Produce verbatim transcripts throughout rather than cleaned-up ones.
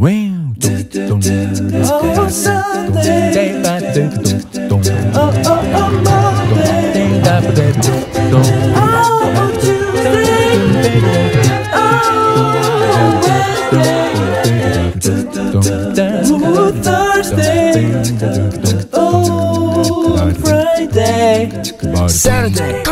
Saturday.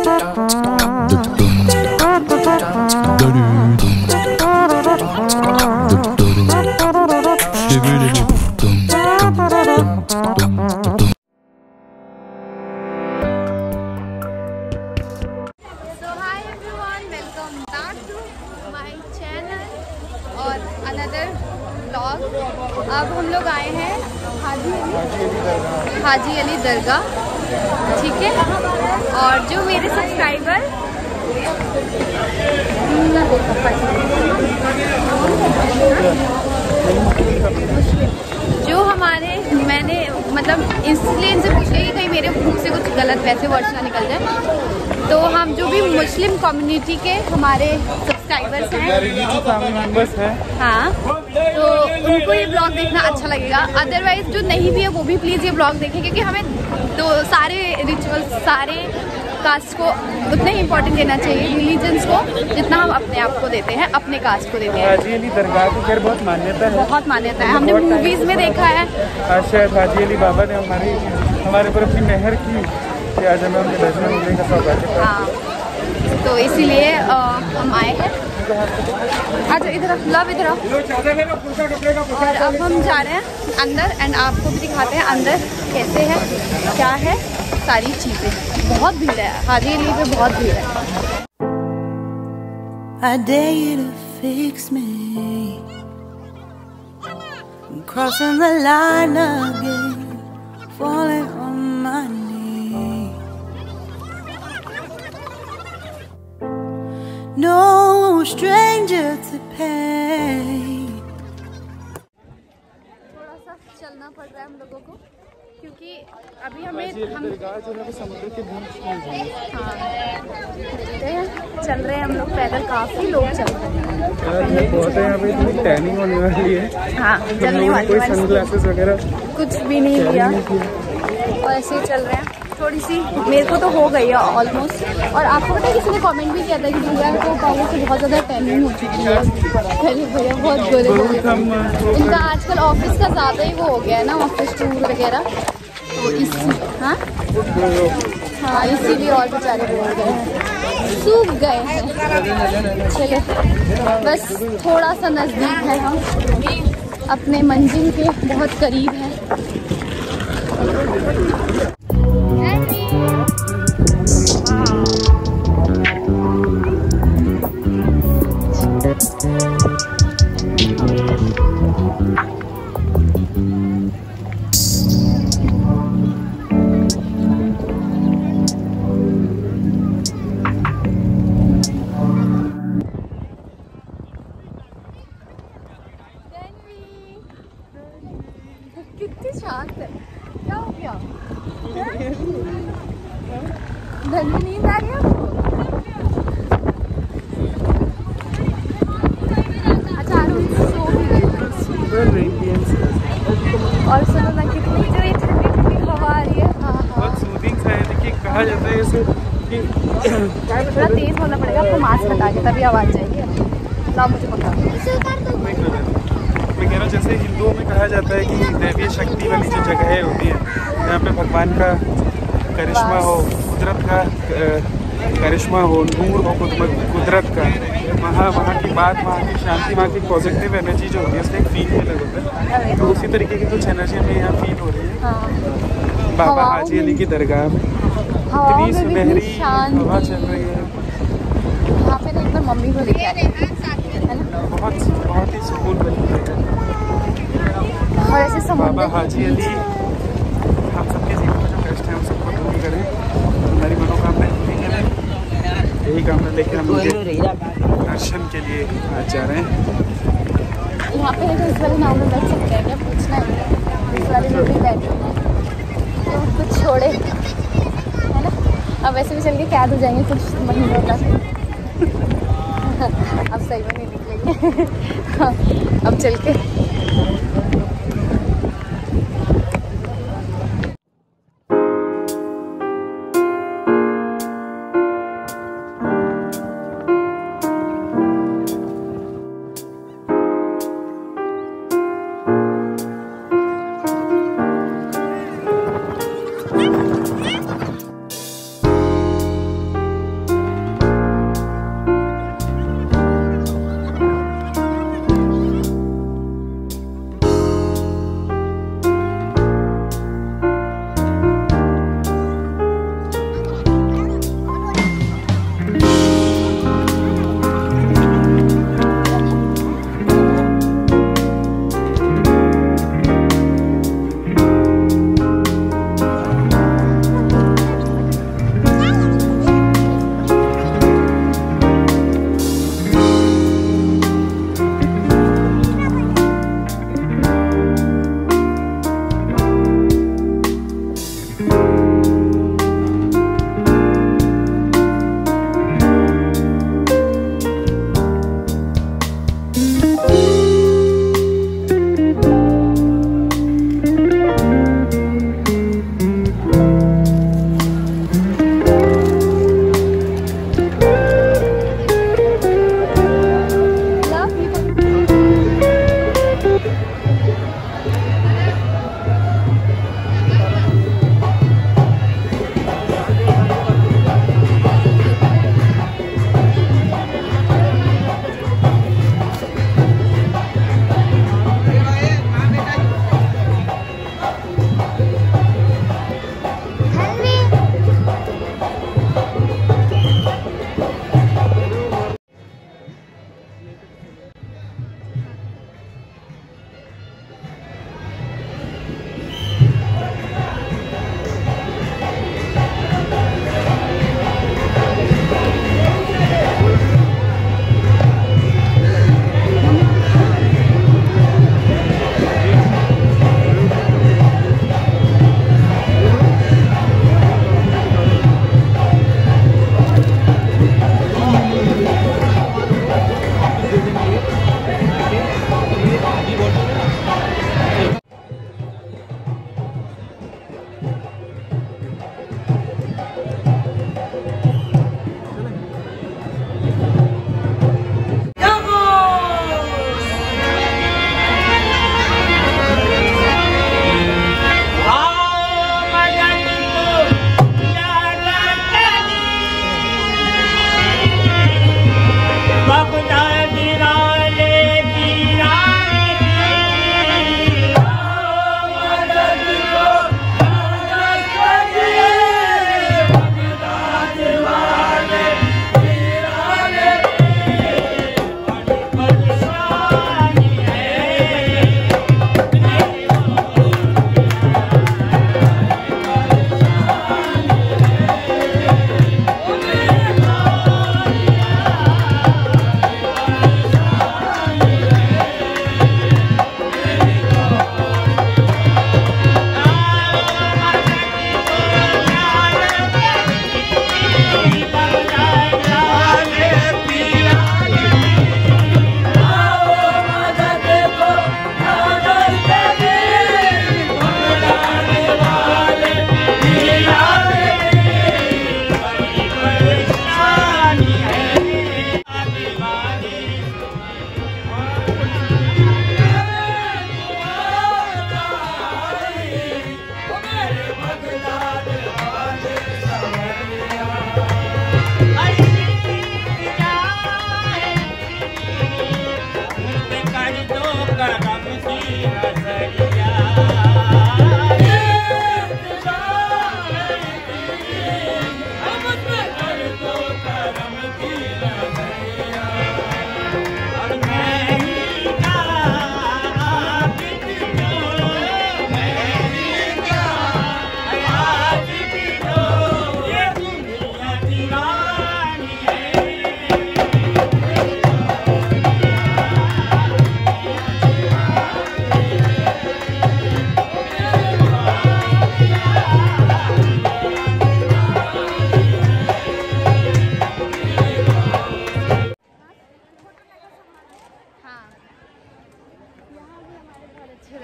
अब हम लोग आए हैं हाजी अली हाजी अली दरगाह, ठीक है। और जो मेरे सब्सक्राइबर जो हमारे मैंने मतलब इसलिए इनसे पूछ लिया कि कहीं मेरे मुंह से कुछ गलत वैसे वर्ड्स ना निकल जाए, तो हम जो भी मुस्लिम कम्युनिटी के हमारे सब्सक्राइबर्स हैं, हाँ, तो उनको ये ब्लॉग देखना अच्छा लगेगा। अदरवाइज जो नहीं भी है वो भी प्लीज़ ये ब्लॉग देखें, क्योंकि हमें तो सारे रिचुअल्स, सारे कास्ट को उतने ही इम्पोर्टेंट देना चाहिए, रिलीजन्स को, जितना हम अपने आप को देते हैं, अपने कास्ट को देते हैं। हाजी अली दरगाह की खैर बहुत मान्यता है, बहुत मान्यता है, हमने मूवीज़ में देखा है। शायद हाजी अली बाबा ने हमारी हमारे ऊपर अपनी मेहर की कि आज हमें उनके दर्शन मिलने का सौभाग्य है। हाँ, तो इसीलिए हम आए हैं। अच्छा इधर लव इधर आओ। और अब हम जा रहे हैं अंदर एंड आपको भी दिखाते हैं अंदर कैसे है, क्या है, सारी चीज़ें। बहुत भीड़ है हाजी अली पे, बहुत भीड़ है। I dare you to fix me, I'm crossing the line again, falling on my knees. No stranger to pain. थोड़ा सा चलना पड़ रहा है हम लोगों को, क्योंकि अभी हमें हम समुद्र के बीच में हाँ चल रहे हैं हम लोग पैदल, काफी लोग चल रहे हैं। बहुत है यहाँ पे, इतनी टैनिंग होने वाली है। हाँ चलने वाली कोई सनग्लासेस वगैरह कुछ भी नहीं किया और ऐसे ही चल रहे हैं। थोड़ी सी मेरे को तो हो गई है ऑलमोस्ट। और आपको पता है किसी ने कमेंट भी किया था कि भैया को पहले से बहुत ज़्यादा टैनिंग हो चुकी है, पहले भैया बहुत गोरे गोरे। इनका आजकल ऑफिस का ज़्यादा ही वो हो गया है ना, ऑफिस टूर वगैरह, तो इसी हाँ हाँ इसीलिए और बेचारे हो गए हैं, सूख गए हैं। चलो बस थोड़ा सा नज़दीक है, हम अपने मंजिल के बहुत करीब हैं। कितनी शांत है, क्या हो गया? धन नींद आ रही है आपको? अच्छा सो भी गई। और सुनो ना कितनी जो ये ठंडी ठंडी हवा आ रही है। हाँ बहुत सूदिंग सा है, देखिए कहा जाता है ऐसे कि थोड़ा तेज होना पड़ेगा आपको, मास्क हटा के तभी आवाज़ जाएगी। ना मुझे पता मैं कह रहा हूँ, जैसे हिंदुओं में कहा जाता है कि दैवीय शक्ति वाली जो जगहें होती हैं, यहाँ पे भगवान का करिश्मा हो, कुदरत का करिश्मा हो, नूर हो कुदरत का, वहाँ वहाँ की बात, वहाँ की शांति, वहाँ की पॉजिटिव एनर्जी जो होती है उसका एक फील ही अलग होता है। तो उसी तरीके की कुछ एनर्जी हमें यहाँ फील हो रही है। हाँ। बाबा हाजी अली की दरगाह में इतनी सुनहरी हवा चल रही है। यहाँ पे एक बार मम्मी को लेके आए है ना, बहुत बहुत ही सुकून बनी है। और ऐसे बाबा हाजी अली हम सबके जीवन में जो कष्ट है उन सबको दूर करें, हमारी मनोकामना पूरी करें, यही कामना लेकर हम उनके दर्शन के लिए आज जा रहे हैं। यहाँ पे है तो इस वाले नाव में बैठ सकते हैं क्या? पूछना है इस वाले में भी बैठ तो कुछ छोड़े है ना। अब वैसे भी चल के कैद हो जाएंगे कुछ महीनों तक। अब सही में नहीं निकलेंगे अब चल के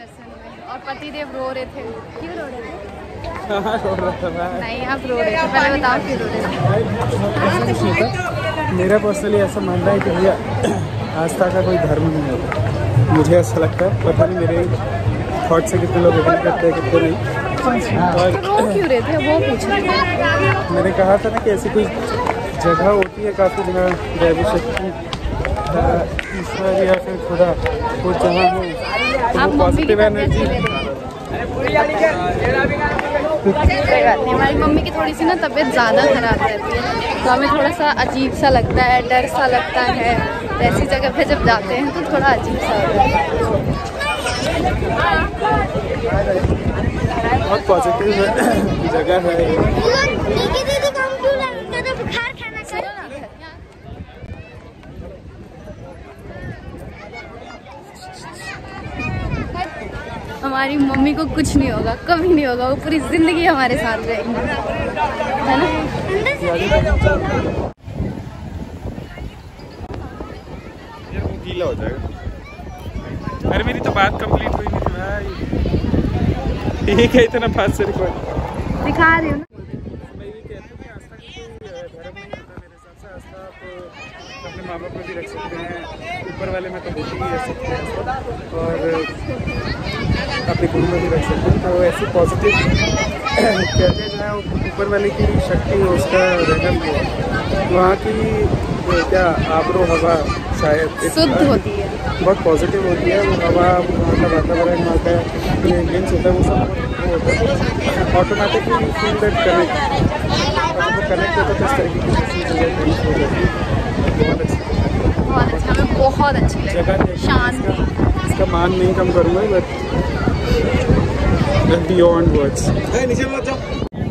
दर्शन हुए और पतिदेव रो रहे थे। क्यों रो रहे थे? हाँ, रो रहा था। नहीं, आप रो रहे थे, पहले बताओ क्यों रो रहे थे? मेरा पर्सनली ऐसा मानना है कि भैया आस्था का कोई धर्म नहीं होता, मुझे ऐसा लगता है। पता नहीं मेरे थॉट से कितने लोग एग्री करते हैं कितने नहीं। और तो रो क्यों रहे थे वो पूछ रहे थे। मैंने कहा था ना कि ऐसी कोई जगह होती है काफ़ी जहाँ दैवी शक्ति ईश्वर या फिर खुदा वो जहाँ हो तो वो पॉजिटिव एनर्जी। हमारी मम्मी की थोड़ी सी ना तबीयत ज़्यादा ख़राब रहती है, तो हमें थोड़ा सा अजीब सा लगता है, डर सा लगता है। तो ऐसी जगह पे जब जाते हैं तो थोड़ा अजीब सा होता है। बहुत पॉजिटिव जगह है। हमारी मम्मी को कुछ नहीं होगा, कभी नहीं होगा, वो पूरी जिंदगी हमारे साथ रहेंगी, है ना? ये वो गीला हो जाएगा। अरे मेरी तो बात कंप्लीट हुई नहीं भाई। ठीक है, इतना बात से रिकॉर्ड दिखा रही हूँ ना। मैं ये कहता हूँ कि आस्था का कोई धर्म नहीं होता मेरे हिसाब से। आस्था आप अपने माँ बाप में भी रख सकते हैं, ऊपर वाले में तो होती ही रख सकते हैं, और अपने गुरु में भी रख सकते हैं। तो ऐसी पॉजिटिव कहते हैं जहाँ ऊपर वाले की शक्ति हो, उसका रहम हो, वहाँ की क्या आबरो हवा शायद शुद्ध होती है, बहुत पॉजिटिव होती है। वो हवा, वहाँ का वातावरण, वहाँ का जो एम्बियंस होता है वो सब वो होता है ऑटोमेटिकली फील दैट कनेक्ट। वो कनेक्ट होता है तो इस तरीके की चीज़ें कनेक्ट हो जाती है। बहुत अच्छी बहुत अच्छा, हमें बहुत अच्छी लगी जगह। शांति। इसका मान नहीं कम करूँगा, बट बियॉन्ड वर्ड्स। नीचे मत जाओ।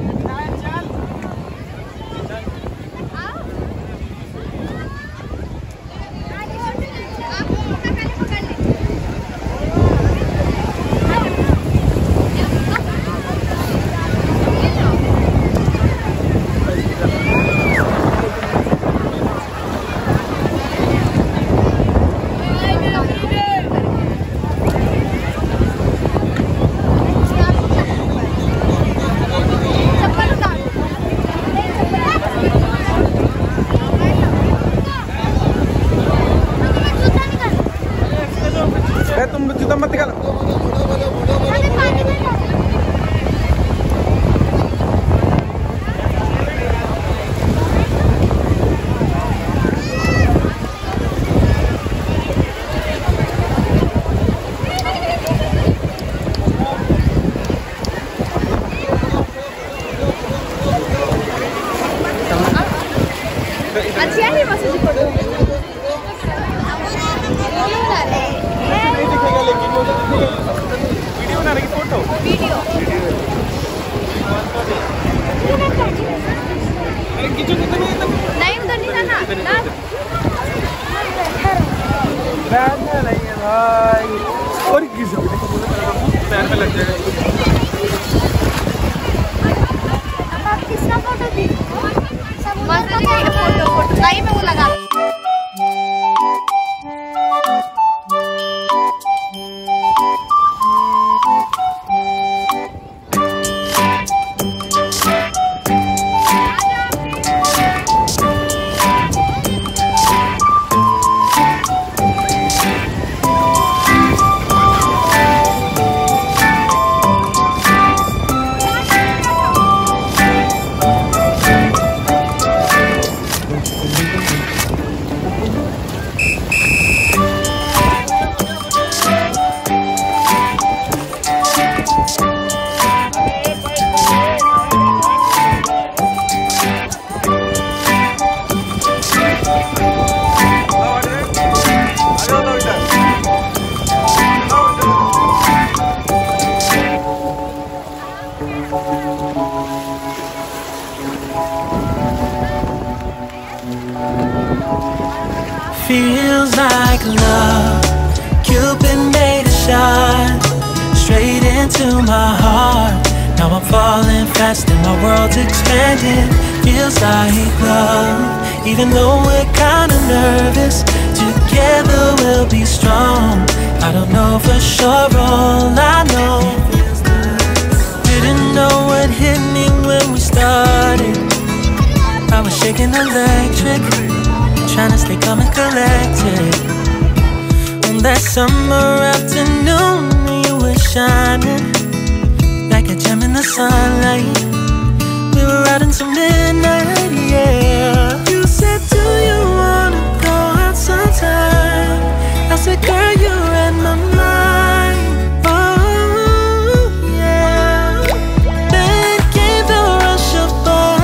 तुम जूता मत निकालो। अच्छी है बस फोटो वीडियो बना रही फोटो वीडियो नहीं उधर नहीं जाना ना रहना नहीं है भाई। और किसी पैर में लग जाएगा। आप किसका फोटो दी मस्त दिखेगा फोटो फोटो नहीं मैं वो लगा Feels like love, Cupid made a shot straight into my heart. Now I'm falling fast and my world's expanding. Feels like love, even though we're kinda nervous to Together we'll be strong. I don't know for sure, all I know. Didn't know what hit me when we started. I was shaking electric, trying to stay calm and collected. On that summer afternoon, you were shining like a gem in the sunlight. We were out until midnight, yeah. You said, do you wanna go out sometime? I said, girl, you read my mind. Oh, yeah. Then came the rush of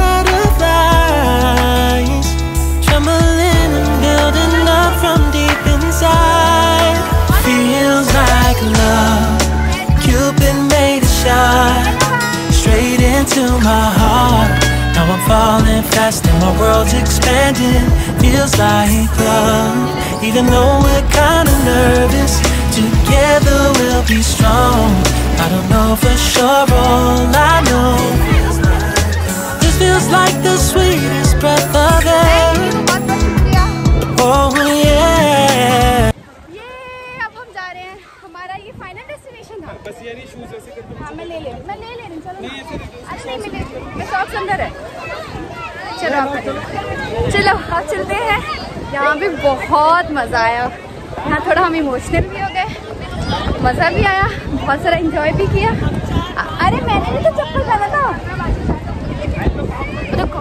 butterflies, trembling and building up from deep inside. Feels like love. Cupid made a shot straight into my heart. Now I'm falling fast and my world's expanding. Feels like love. Even though we're kinda nervous, together we'll be strong. I don't know for sure, all I know, this feels like the sweetest breath of air. Oh yeah. ये अब हम जा रहे हैं, हमारा ये final destination था। बस ये नहीं शूज ऐसे करके। हाँ मैं ले ले मैं ले ले रही हूँ, चलो। अरे नहीं मिले, मैं सॉक्स अंदर है। चलो आप चलो आप चलते हैं। यहाँ भी बहुत मज़ा आया। यहाँ थोड़ा हम इमोशनल भी हो गए, मज़ा भी आया, बहुत सारा एंजॉय भी किया। अरे मैंने भी तो चप्पल पहना था। रुको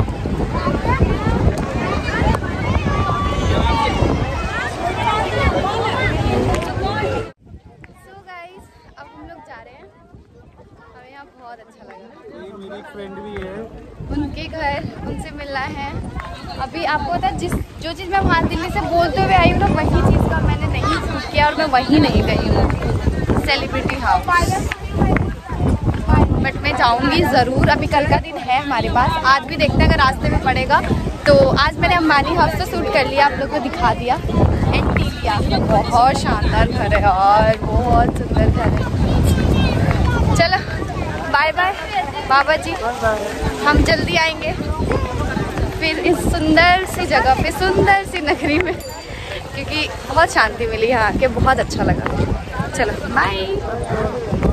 सो गाइस, अब हम लोग जा रहे हैं। हमें यहाँ बहुत अच्छा लगा। मेरी फ्रेंड भी है, उनके घर, उनसे मिलना है। अभी आपको पता है, जिस जो चीज़ मैं वहाँ दिल्ली से बोलते हुए आई हूँ ना, वही चीज़ का मैंने नहीं शूट किया और मैं वहीं नहीं गई हूँ, सेलिब्रिटी हाउस। बट मैं जाऊँगी ज़रूर। अभी कल का दिन है हमारे पास, आज भी देखते हैं अगर रास्ते में पड़ेगा तो। आज मैंने अंबानी हाउस तो शूट कर लिया, आप लोगों को दिखा दिया। एंटीलिया बहुत शानदार घर है और बहुत सुंदर घर है। चलो बाय बाय बाबा जी, हम जल्दी आएंगे फिर इस सुंदर सी जगह पे, सुंदर सी नगरी में, क्योंकि बहुत शांति मिली यहाँ आके, बहुत अच्छा लगा। चलो बाय।